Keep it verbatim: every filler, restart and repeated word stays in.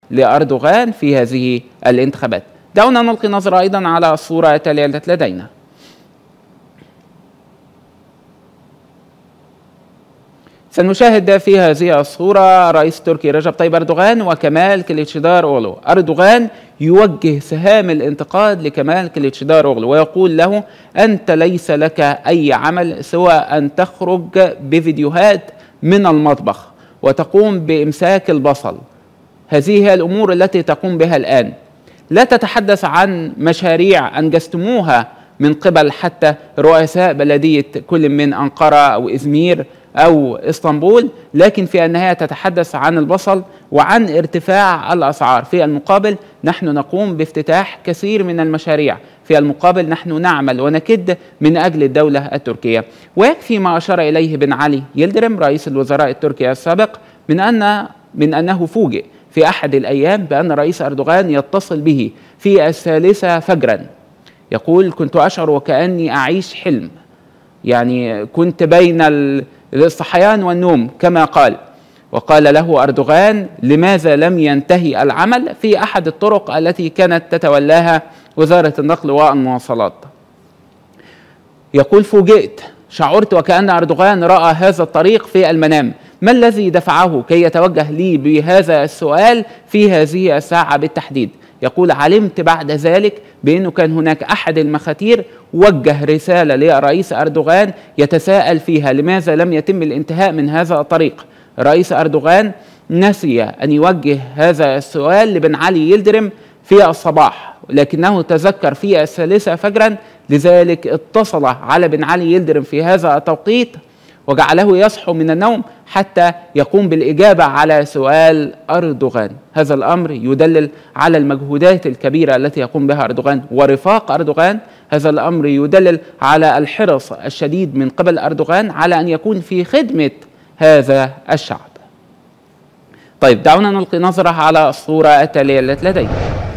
لأردوغان في هذه الانتخابات. دعونا نلقي نظرة أيضا على الصورة التالية التي لدينا. سنشاهد في هذه الصورة رئيس تركي رجب طيب أردوغان وكمال كليتشداروغلو. أردوغان يوجه سهام الانتقاد لكمال كليتشداروغلو ويقول له: أنت ليس لك أي عمل سوى أن تخرج بفيديوهات من المطبخ وتقوم بإمساك البصل. هذه هي الأمور التي تقوم بها الآن. لا تتحدث عن مشاريع أنجزتموها من قبل حتى رؤساء بلدية كل من أنقرة أو إزمير أو إسطنبول، لكن في النهاية تتحدث عن البصل وعن ارتفاع الأسعار. في المقابل نحن نقوم بافتتاح كثير من المشاريع، في المقابل نحن نعمل ونكد من أجل الدولة التركية. ويكفي ما أشار إليه بن علي يلدرم رئيس الوزراء التركي السابق من أن من أنه فوجئ في أحد الأيام بأن رئيس أردوغان يتصل به في الثالثة فجرا. يقول: كنت أشعر وكأني أعيش حلم، يعني كنت بين الصحيان والنوم كما قال. وقال له أردوغان: لماذا لم ينتهي العمل في أحد الطرق التي كانت تتولاها وزارة النقل والمواصلات؟ يقول: فوجئت، شعرت وكأن أردوغان رأى هذا الطريق في المنام. ما الذي دفعه كي يتوجه لي بهذا السؤال في هذه الساعة بالتحديد؟ يقول: علمت بعد ذلك بأنه كان هناك أحد المخاتير وجه رسالة لرئيس أردوغان يتساءل فيها لماذا لم يتم الانتهاء من هذا الطريق. رئيس أردوغان نسي أن يوجه هذا السؤال لبن علي يلدرم في الصباح، لكنه تذكر في الثالثة فجرا، لذلك اتصل على بن علي يلدرم في هذا التوقيت وجعله يصحو من النوم حتى يقوم بالإجابة على سؤال أردوغان. هذا الأمر يدلل على المجهودات الكبيرة التي يقوم بها أردوغان ورفاق أردوغان. هذا الأمر يدلل على الحرص الشديد من قبل أردوغان على أن يكون في خدمة هذا الشعب. طيب، دعونا نلقي نظرة على الصورة التالية التي لدينا.